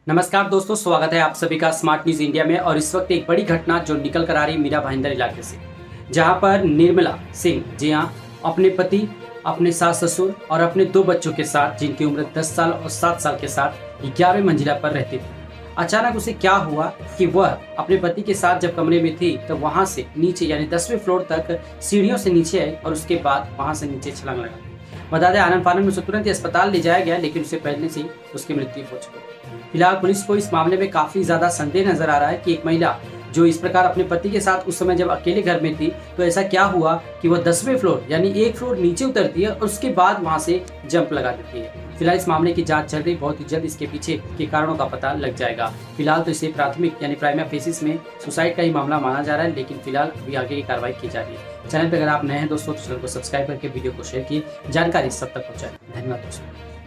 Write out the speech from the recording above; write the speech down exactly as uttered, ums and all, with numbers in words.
नमस्कार दोस्तों, स्वागत है आप सभी का स्मार्ट न्यूज इंडिया में। और इस वक्त एक बड़ी घटना जो निकल कर आ रही मीरा भाईंदर इलाके से, जहां पर निर्मला सिंह जी हां अपने पति, अपने सास ससुर और अपने दो बच्चों के साथ, जिनकी उम्र दस साल और सात साल के साथ ग्यारहवीं मंजिला पर रहती थी। अचानक उसे क्या हुआ कि वह अपने पति के साथ जब कमरे में थी तो वहां से नीचे यानी दसवें फ्लोर तक सीढ़ियों से नीचे आई और उसके बाद वहां से नीचे छलांग लगा। बता दें, आनंद फानंद में उसे तुरंत अस्पताल ले जाया गया, लेकिन उसे पहले से ही उसकी मृत्यु हो चुकी। फिलहाल पुलिस को इस मामले में काफी ज्यादा संदेह नजर आ रहा है कि एक महिला जो इस प्रकार अपने पति के साथ उस समय जब अकेले घर में थी तो ऐसा क्या हुआ कि वह दसवें फ्लोर यानी एक फ्लोर नीचे उतरती है और उसके बाद वहां से जंप लगा देती है। फिलहाल इस मामले की जांच चल रही, बहुत ही जल्द इसके पीछे के कारणों का पता लग जाएगा। फिलहाल तो इसे प्राथमिक यानी प्राइमा फेसिस में सुसाइड का ही मामला माना जा रहा है, लेकिन फिलहाल अभी आगे की कार्रवाई की जा रही है। चैनल पर अगर आप नए हैं दोस्तों तो चैनल को सब्सक्राइब करके वीडियो को शेयर किए, जानकारी सब तक पहुंचाएं। धन्यवाद दोस्तों।